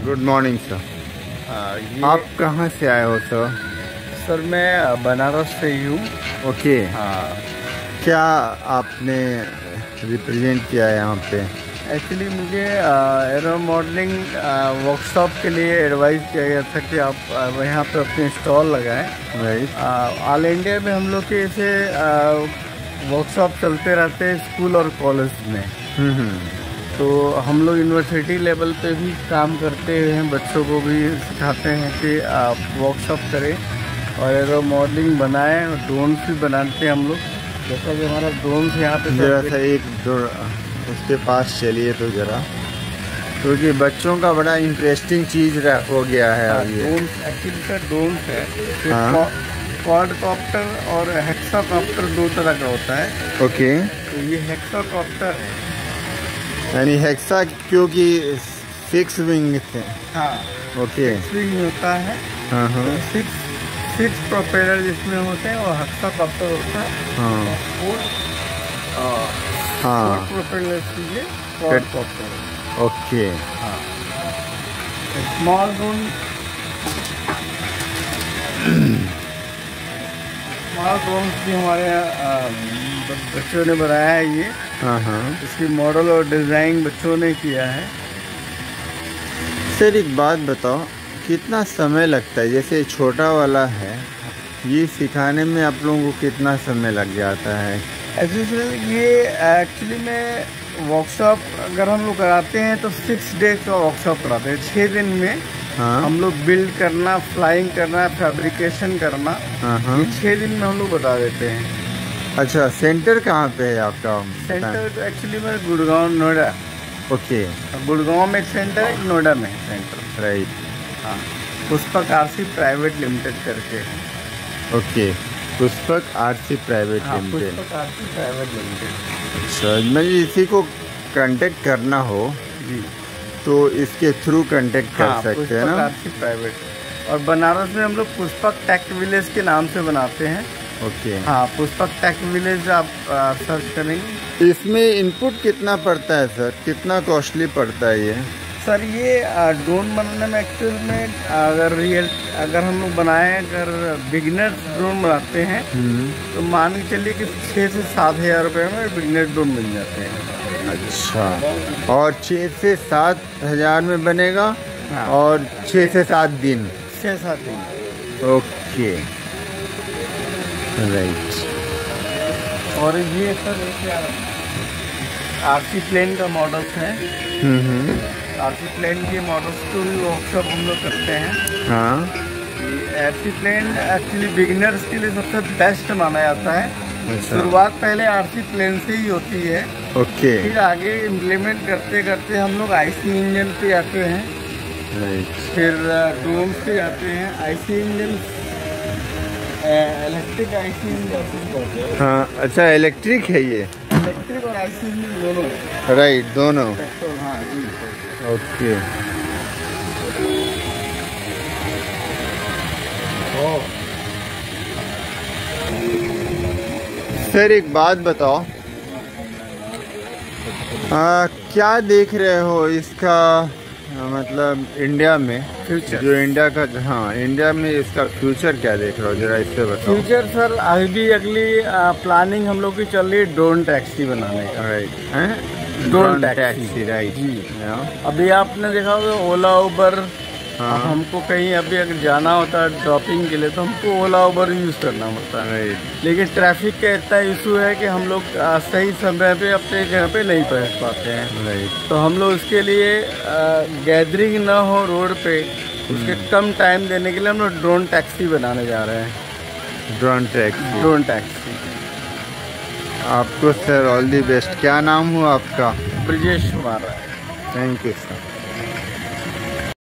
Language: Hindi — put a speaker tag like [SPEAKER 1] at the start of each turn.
[SPEAKER 1] Good morning sir. आप कहाँ से आए हो सर?
[SPEAKER 2] सर मैं बनारस से ही हूँ।
[SPEAKER 1] ओके।
[SPEAKER 2] हाँ,
[SPEAKER 1] क्या आपने रिप्रेजेंट किया है यहाँ पे?
[SPEAKER 2] एक्चुअली मुझे एरो मॉडलिंग वर्कशॉप के लिए एडवाइस किया गया था कि आप यहाँ पे अपने स्टॉल लगाएं।
[SPEAKER 1] राइट।
[SPEAKER 2] ऑल इंडिया में हम लोग के ऐसे वर्कशॉप चलते रहते हैं स्कूल और कॉलेज में। तो हम लोग यूनिवर्सिटी लेवल पे भी काम करते हैं, बच्चों को भी सिखाते हैं कि आप वर्कशॉप करें और एरो मॉडलिंग बनाएं। और ड्रोन्स भी बनाते हैं हम लोग, जैसा कि हमारा ड्रोन्स यहाँ पे
[SPEAKER 1] जरा सा एक उसके पास चलिए तो ज़रा, क्योंकि बच्चों का बड़ा इंटरेस्टिंग चीज़ हो गया है।
[SPEAKER 2] ड्रोन्स एक्चुअली सर ड्रोन्स है, क्वाडकॉप्टर और हेक्साकॉप्टर दो तरह का होता है।
[SPEAKER 1] ओके।
[SPEAKER 2] तो ये हेक्साकॉप्टर है,
[SPEAKER 1] यानी हेक्सा क्योंकि 6 विंग थे।
[SPEAKER 2] हाँ
[SPEAKER 1] ओके।
[SPEAKER 2] 6 विंग होता है।
[SPEAKER 1] हाँ हाँ।
[SPEAKER 2] 6 प्रोपेलर जिसमें होते हैं और हेक्साकॉप्टर होता है।
[SPEAKER 1] हाँ हाँ।
[SPEAKER 2] 4 प्रोपेलर के क्वाडकॉप्टर।
[SPEAKER 1] ओके।
[SPEAKER 2] हाँ, स्मॉल ड्रोन भी हमारे बच्चों ने बनाया है। ये
[SPEAKER 1] हाँ हाँ।
[SPEAKER 2] इसकी मॉडल और डिज़ाइन बच्चों ने किया है।
[SPEAKER 1] सर एक बात बताओ, कितना समय लगता है? जैसे छोटा वाला है, ये सिखाने में आप लोगों को कितना समय लग जाता है?
[SPEAKER 2] ऐसे ये एक्चुअली में वर्कशॉप अगर हम लोग कराते हैं तो 6 डेज का वर्कशॉप कराते हैं। 6 दिन में
[SPEAKER 1] हाँ।
[SPEAKER 2] हम लोग बिल्ड करना, फ्लाइंग करना, फैब्रिकेशन करना,
[SPEAKER 1] हाँ हाँ।
[SPEAKER 2] 6 दिन में हम लोग बता देते हैं।
[SPEAKER 1] अच्छा, सेंटर कहाँ पे है आपका?
[SPEAKER 2] सेंटर तो एक्चुअली में गुड़गांव, नोएडा।
[SPEAKER 1] ओके।
[SPEAKER 2] गुड़गांव में एक सेंटर है, नोएडा में सेंटर।
[SPEAKER 1] राइट।
[SPEAKER 2] हाँ, पुष्पक आरसी प्राइवेट लिमिटेड करके।
[SPEAKER 1] Okay, Pushpak RC private limited.
[SPEAKER 2] Pushpak RC private limited.
[SPEAKER 1] अच्छा, मैं इसी को कांटेक्ट करना हो
[SPEAKER 2] जी
[SPEAKER 1] तो इसके थ्रू कांटेक्ट कर सकते हैं ना?
[SPEAKER 2] Pushpak RC private. और बनारस में हम लोग पुष्पक टेक विलेज के नाम से बनाते हैं।
[SPEAKER 1] ओके।
[SPEAKER 2] हाँ, पुष्पक टेक विलेज आप सर्च करेंगे।
[SPEAKER 1] इसमें इनपुट कितना पड़ता है सर? कितना कॉस्टली पड़ता है ये?
[SPEAKER 2] सर ये ड्रोन बनाने में एक्चुअल में अगर हम लोग बनाएं, अगर बिगिनर्स ड्रोन बनाते हैं तो मान के चलिए कि 6 से 7 हज़ार रुपये में बिगिनर ड्रोन मिल जाते हैं।
[SPEAKER 1] अच्छा, और 6 से 7 हज़ार में बनेगा।
[SPEAKER 2] हाँ।
[SPEAKER 1] और 6 से 7 दिन?
[SPEAKER 2] 6-7 दिन।
[SPEAKER 1] Okay, right.
[SPEAKER 2] और ये सर आरसी प्लेन का मॉडल्स है। आरसी प्लेन के मॉडल्स को भी वर्कशॉप हम लोग करते हैं।
[SPEAKER 1] हाँ।
[SPEAKER 2] आरसी प्लेन एक्चुअली बिगिनर्स के लिए सबसे बेस्ट माना जाता है।
[SPEAKER 1] अच्छा।
[SPEAKER 2] शुरुआत पहले आरसी प्लेन से ही होती है।
[SPEAKER 1] ओके।
[SPEAKER 2] फिर आगे इम्प्लीमेंट करते करते हम लोग आईसी इंजन पे आते हैं।
[SPEAKER 1] राइट।
[SPEAKER 2] फिर ड्रोन पे आते हैं। IC engine, electric IC engine.
[SPEAKER 1] हाँ, अच्छा, इलेक्ट्रिक है ये?
[SPEAKER 2] इलेक्ट्रिक और आईसी इंजन दोनों।
[SPEAKER 1] राइट, दोनों।
[SPEAKER 2] हाँ जी।
[SPEAKER 1] ओके। सर एक बात बताओ, क्या देख रहे हो इसका मतलब इंडिया में
[SPEAKER 2] फ्यूचर?
[SPEAKER 1] जो इंडिया का, हाँ, इंडिया में इसका फ्यूचर क्या देख रहे हो, जरा इससे बताओ।
[SPEAKER 2] फ्यूचर सर अभी अगली प्लानिंग हम लोग की चल रही है ड्रोन टैक्सी बनाने का।
[SPEAKER 1] राइट हैं?
[SPEAKER 2] ड्रोन टैक्सी,
[SPEAKER 1] राइट जी।
[SPEAKER 2] अभी आपने देखा होगा ओला उबर।
[SPEAKER 1] हाँ।
[SPEAKER 2] हमको कहीं अभी अगर जाना होता है ड्रॉपिंग के लिए तो हमको ओला उबर यूज़ करना पड़ता है।
[SPEAKER 1] राइट।
[SPEAKER 2] लेकिन ट्रैफिक का इतना इशू है कि हम लोग सही समय पे अपने जगह पे नहीं पहुंच पाते हैं।
[SPEAKER 1] राइट।
[SPEAKER 2] तो हम लोग उसके लिए गैदरिंग ना हो रोड पे, उसके कम टाइम देने के लिए हम लोग ड्रोन टैक्सी बनाने जा रहे हैं।
[SPEAKER 1] Drone taxi.
[SPEAKER 2] Drone taxi.
[SPEAKER 1] आपको सर ऑल दी बेस्ट। क्या नाम हुआ आपका?
[SPEAKER 2] Brajesh Kumar.
[SPEAKER 1] Thank you sir.